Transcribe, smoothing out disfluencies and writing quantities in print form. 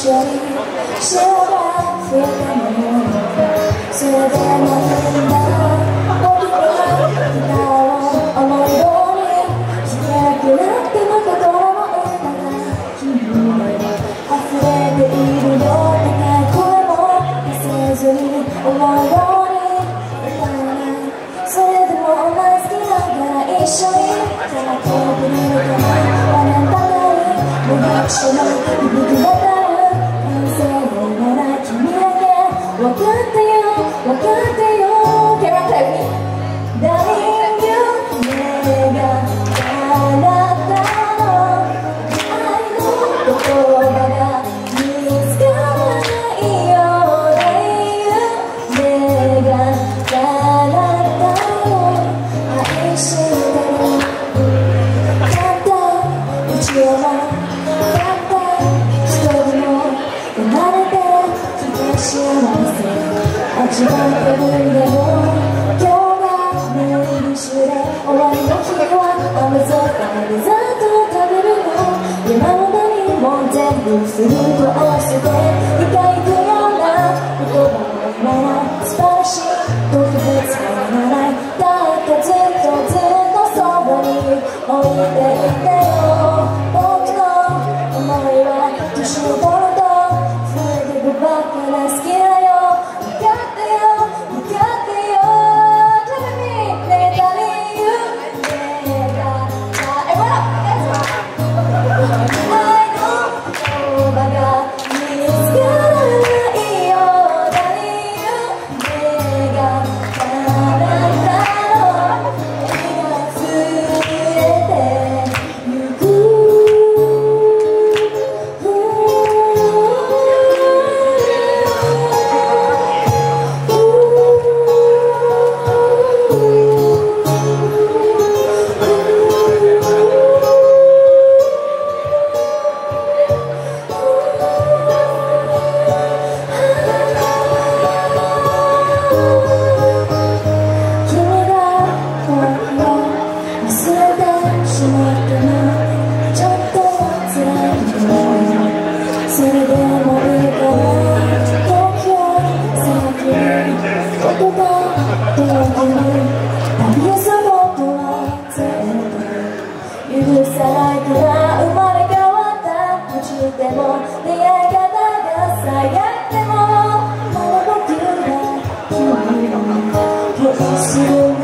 緒に幸せ増えたものそれでもいいんだ僕がギターを思い通り弾けなくなっても心も歌が君に溢れているよ高い声も出せずに思い通り歌わないそれでもお前好きだから一緒に手が遠くにいるかなあなたが無学者の響き渡る完成でいらない君だけ分かってよ分かってよ Can I play with me? Darling you 目があなたの愛の言葉が見つからないようで目があなたを愛してるたった一度もたった一人も生まれてきた幸せ味わってるんだよ今日がメインディッシュで終わりの日は甘酸っぱいデザートを食べるの山の何も全部すると合わせて理解不要な言葉なら素晴らしい特別ならないだってずっとそばに置いていてよ僕の思いは年を取ると増えてくばっかな好きだよ分かってよ分かってよ Tell me ねだりゆねが愛の言葉が見つからないよだりゆねがあなたの愛が増えてゆくそれでもいいから東京先に言葉遠くに旅をすることは全部許さないから生まれ変わった途中でも出会い方が最悪でもまだ僕が君を気にする